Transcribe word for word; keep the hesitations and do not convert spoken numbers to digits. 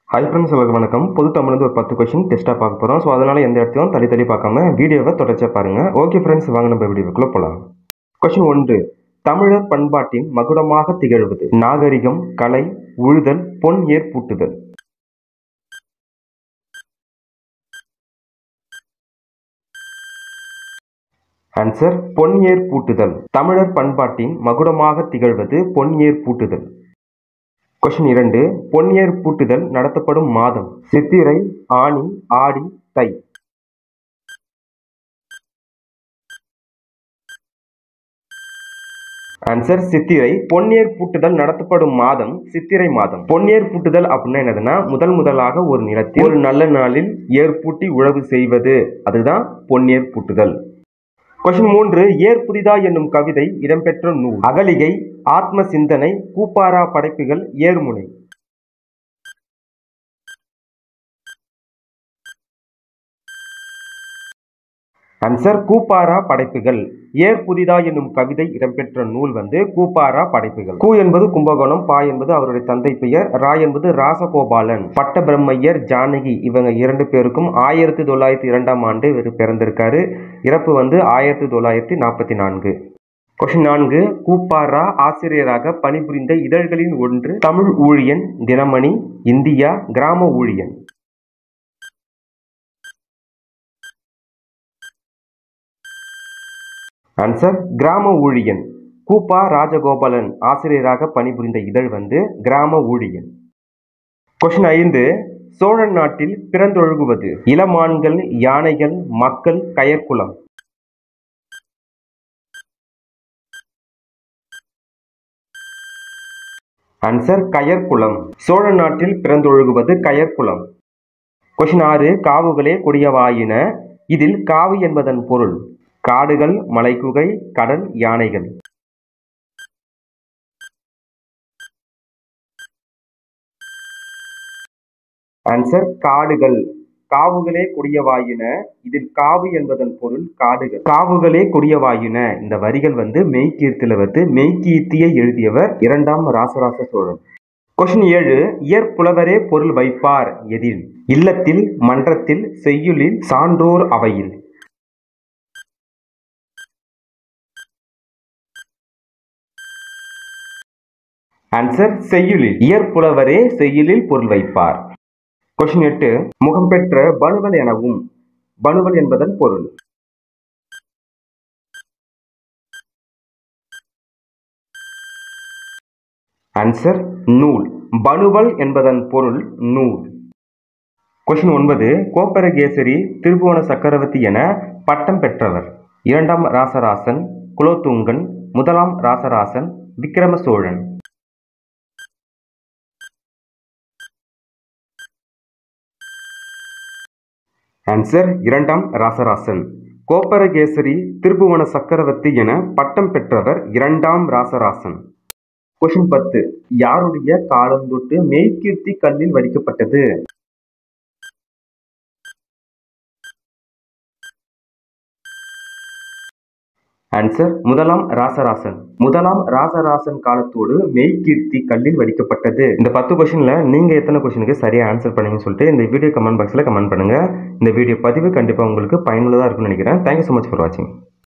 Hi friends, எல்லாருக்கும் வணக்கம். பொது தமிழ்ந்து ஒரு பத்து கொஸ்டின் டெஸ்ட்டாக பார்க்க போகிறோம். ஸோ அதனால் எந்த இடத்தையும் தள்ளி தள்ளி பார்க்காம வீடியோவை தொடர்ச்சியாக பாருங்கள். ஓகே ஃப்ரெண்ட்ஸ், வாங்க நம்ம வீடியோக்குள்ளே போகலாம். கொஸ்டின் ஒன்று. தமிழர் பண்பாட்டின் மகுடமாக திகழ்வது நாகரிகம், கலை, உழுதல், பொன் ஏர் பூட்டுதல். ஆன்சர் பொன் ஏர் பூட்டுதல். தமிழர் பண்பாட்டின் மகுடமாக திகழ்வது பொன் ஏர் பூட்டுதல். கொஸ்டின் இரண்டு. பொன்னியர் பூட்டுதல் நடத்தப்படும் மாதம் சித்திரை, ஆனி, ஆடி, தை. ஆன்சர் சித்திரை. பொன்னியர் பூட்டுதல் நடத்தப்படும் மாதம் சித்திரை மாதம். பொன்னியர் பூட்டுதல் அப்படின்னா என்னதுன்னா, முதல் முதலாக ஒரு நிலத்தில் ஒரு நல்ல நாளில் ஏற்பூட்டி உழவு செய்வது, அதுதான் பொன்னியர் பூட்டுதல். கொஸ்டின் மூன்று. ஏர் புதிதா என்னும் கவிதை இடம்பெற்ற நூல் அகலிகை, ஆத்ம சிந்தனை, கூப்பாரா படைப்புகள், ஏர்முனை. ஆன்சர் கூப்பாரா படைப்புகள். ஏர் புதிதா என்னும் கவிதை இடம்பெற்ற நூல் வந்து கூப்பாரா படைப்புகள். கூ என்பது கும்பகோணம், பா என்பது அவருடைய தந்தை பெயர், ரா என்பது ராசகோபாலன். பட்ட பிரம்மையர், ஜானகி இவங்க இரண்டு பேருக்கும் ஆயிரத்தி தொள்ளாயிரத்தி இரண்டாம் ஆண்டு இவர் பிறந்திருக்காரு. இறப்பு வந்து ஆயிரத்தி தொள்ளாயிரத்தி நாற்பத்தி நான்கு. கொஸ்டின் நான்கு. கூப்பாரா ஆசிரியராக பணிபுரிந்த இதழ்களின் ஒன்று தமிழ் ஊழியன், தினமணி, இந்தியா, கிராம ஊழியன். ஆன்சர் கிராம ஊழியன். கூப்பா ராஜகோபாலன் ஆசிரியராக பணிபுரிந்த இதழ் வந்து கிராம ஊழியன். கொஸ்டின் ஐந்து. சோழன் நாட்டில் பிறந்தொழுகுவது இளமான்கள், யானைகள், மக்கள், கயற்குலம். ஆன்சர் கயற்குலம். சோழ நாட்டில் பிறந்தொழுகுவது கயற்குலம். கொஸ்டின் ஆறு. காவுகளே கொடியவாயின. இதில் காவு என்பதன் பொருள் காடுகள், மலைக்குகை, கடல், யானைகள். ஆன்சர் காடுகள். காவுகளே கொடியவாயின. இதில் காவு என்பதன் பொருள் காடுகள். காவுகளே கொடியவாயின இந்த வரிகள் வந்து மெய்கீர்த்தில வந்து மெய்கீர்த்தியை எழுதியவர் இரண்டாம் ராசராச சோழன். கொஸ்டின் ஏழு. இயற்புலவரே பொருள் வைப்பார் எதில் இல்லத்தில், மன்றத்தில், செய்யுளில், சான்றோர் அவையில். ஆன்சர் செய்யுளில். இயற்புலவரே செய்யுளில் பொருள் வைப்பார். கொஸ்டின் எட்டு. முகம் பெற்ற பணுவல் எனவும் பணுவல் என்பதன் பொருள். ஆன்சர் நூல். பணுவல் என்பதன் பொருள் நூல். கொஸ்டின் ஒன்பது. கோப்பரகேசரி, திருபுவன சக்கரவர்த்தி என பட்டம் பெற்றவர் இரண்டாம் ராசராசன், குலோத்துங்கன், முதலாம் ராசராசன், விக்கிரம சோழன். ஆன்சர் இரண்டாம் ராசராசன். கோப்பரகேசரி, திருபுவன சக்கரவர்த்தி என பட்டம் பெற்றவர் இரண்டாம் ராசராசன். கொஸ்டின் பத்து. யாருடைய காலந்தொட்டு மெய்கீர்த்தி கல்லில் வடிக்கப்பட்டது? ஆன்சர் முதலாம் ராசராசன். முதலாம் ராசராசன் காலத்தோடு மெய்கீர்த்தி கல்லில் வடிக்கப்பட்டது. இந்த பத்து கொஸ்டின்ல நீங்க எத்தனை கொஸ்டினுக்கு சரியா ஆன்சர் பண்ணீங்கன்னு சொல்லிட்டு இந்த வீடியோ கமெண்ட் பாக்ஸ்ல கமெண்ட் பண்ணுங்க. இந்த வீடியோ பதிவு கண்டிப்பா உங்களுக்கு பயனுள்ளதா இருக்கும்னு நினைக்கிறேன். தேங்க்யூ ஸோ மச் ஃபார் வாட்சிங்.